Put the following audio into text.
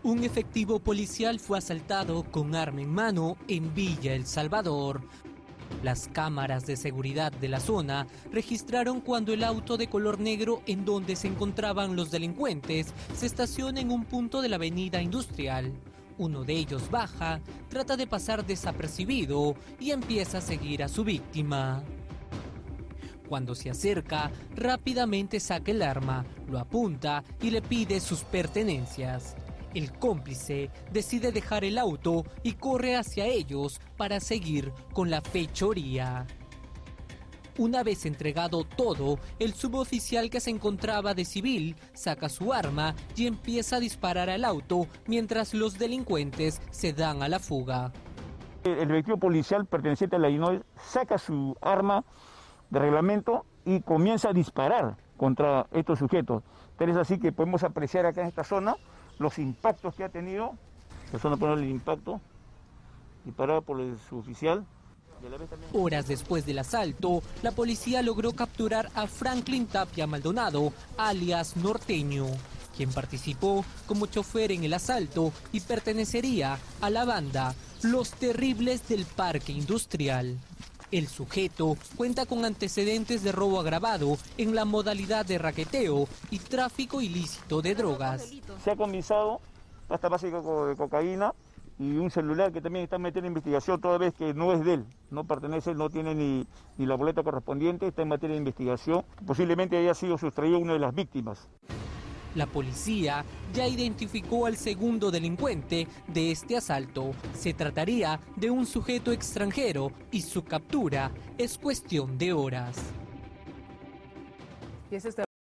Un efectivo policial fue asaltado con arma en mano en Villa El Salvador. Las cámaras de seguridad de la zona registraron cuando el auto de color negro en donde se encontraban los delincuentes se estaciona en un punto de la avenida Industrial. Uno de ellos baja, trata de pasar desapercibido y empieza a seguir a su víctima. Cuando se acerca, rápidamente saca el arma, lo apunta y le pide sus pertenencias. El cómplice decide dejar el auto y corre hacia ellos para seguir con la fechoría. Una vez entregado todo, el suboficial que se encontraba de civil saca su arma y empieza a disparar al auto mientras los delincuentes se dan a la fuga. El efectivo policial perteneciente a la INOE saca su arma de reglamento y comienza a disparar contra estos sujetos. Tal es así que podemos apreciar acá en esta zona los impactos que ha tenido. La zona por el impacto disparada por el suboficial. Horas después del asalto, la policía logró capturar a Franklin Tapia Maldonado, alias Norteño, quien participó como chofer en el asalto y pertenecería a la banda Los Terribles del Parque Industrial. El sujeto cuenta con antecedentes de robo agravado en la modalidad de raqueteo y tráfico ilícito de drogas. Se ha comisado pasta básica de cocaína y un celular que también está metido en investigación, toda vez que no es de él, no pertenece, no tiene ni la boleta correspondiente, está en materia de investigación. Posiblemente haya sido sustraído una de las víctimas. La policía ya identificó al segundo delincuente de este asalto. Se trataría de un sujeto extranjero y su captura es cuestión de horas.